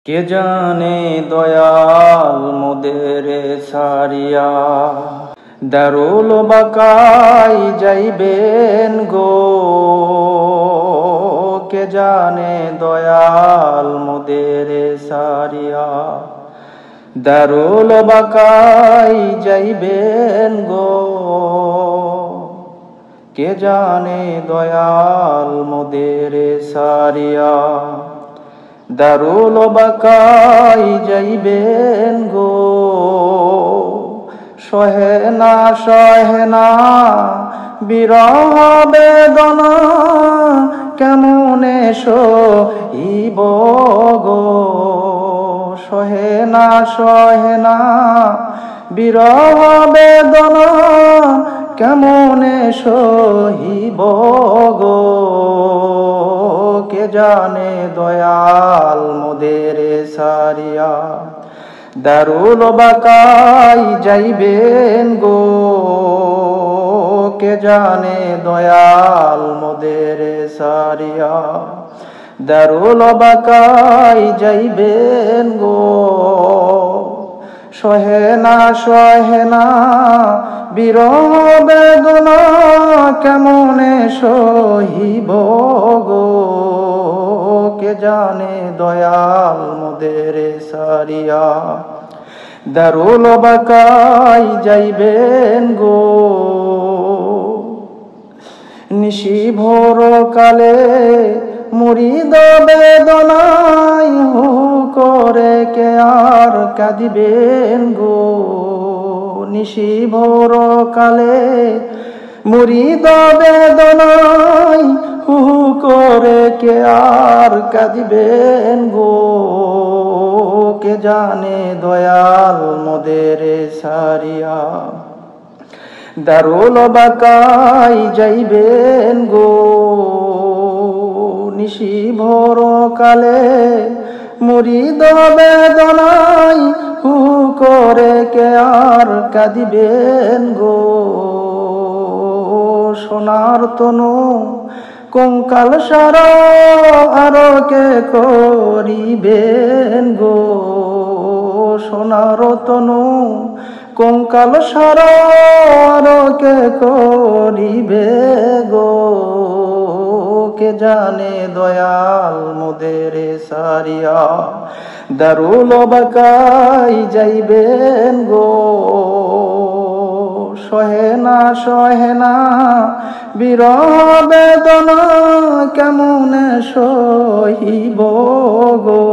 কে জানে দয়াল মোদের সারিয়া দারুল বাকাই যাইবেন গো। কে জানে দয়াল মোদের সারিয়া দারুল বাকাই যাইবেন গো। কে জানে দয়াল মোদের সারিয়া দারুল বাকাই যাইবেন গো। সহে না বিরহ বেদনা কেমনে সহিব গো। সহে না বিরহ বেদনা কেমনে সহিব গো। কে জানে দয়াল মোদের সারিয়া দারুল বাকাই যাইবেন গো। কে জানে দয়াল মোদের সারিয়া দারুল বাকাই যাইবেন গো। সহে না বিরহ বেদনা কেমনে সহিব গো। কে জানে দয়াল মোদের সারিয়া দারুল বাকাই যাইবেন গো। নিশি ভোর কালে মুরিদ বেদনায় হু করে কে আর কাঁদিবেন গো। নিশি ভোর কালে মুরিদ বেদনায় হু করে কে আর কাঁদিবেন গো। কে জানে দয়াল মোদের সারিয়া দারুল বাকাই যাইবেন গো। নিশি ভোর কালে মুরিদ বেদনায় হু করে কে আর কাঁদিবেন গো। সোনার তনু কঙ্কাল সারা আর কে করিবেন গো। সোনার তনু কঙ্কাল সারা আর কে করিবে গো। কে জানে দয়াল মোদের সারিয়া দারুল বাকাই যাইবেন গো। সহে না বিরহ বেদনা কেমনে সহিব গো।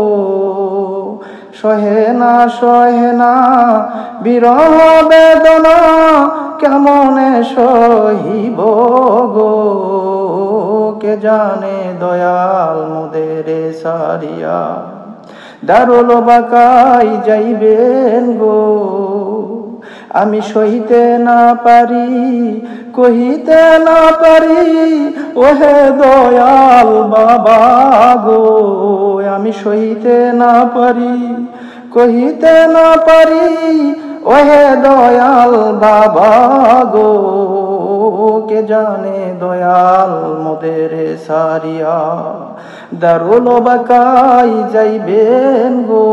সহে না বিরহ বেদনা কেমনে সহিব গো। কে জানে দয়াল মোদের সারিয়া দারুল বাকাই যাইবেন গো। আমি সহিতে না পারি কহিতে না পারি ওহে দয়াল বাবা গো। আমি সহিতে না পারি কহিতে না পারি ওহে দয়াল বাবা গো। কে জানে দয়াল মোদের সারিয়া দারুল বাকাই যাইবেন গো।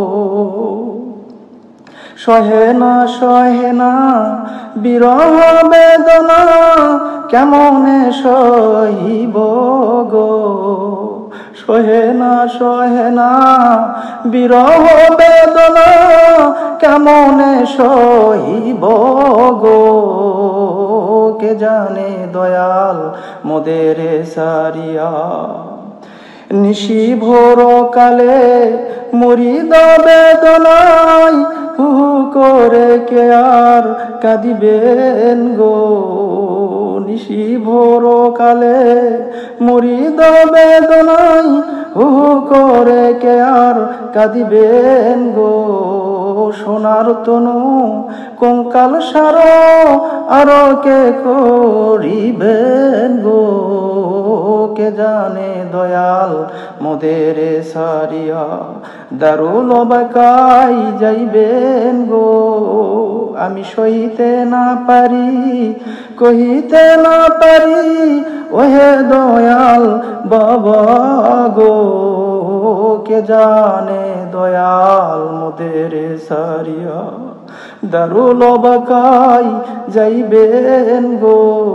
সহে না বিরহ বেদনা কেমনে সহিব গো। সহে না বিরহ বেদনা কেমনে সহিব গো। কে জানে দয়াল মোদের সারিয়া নিশি ভোর কালে মুরিদ বেদনায় হু করে কে আর কাঁদিবেন গো। নিশি ভোর কালে মুরিদ বেদনায় হু করে কে আর কাঁদিবেন গো। সোনার তনু কঙ্কাল সার আর কে করিবেন গো। কে জানে দয়াল মোদের সারিয়া দারুল বাকাই যাইবে যাইবেন গো। আমি সইতে না পারি, কহিতে না পারি, ওহে দয়াল বাবা গো। কে জানে দয়াল মোদের সারিয়া দারুল বাকাই যাইবেন গো।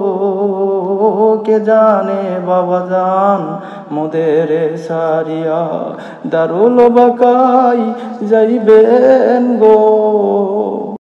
কে জানে বাবা জান মোদের সারিয়া দারুল বাকাই যাইবেন গো।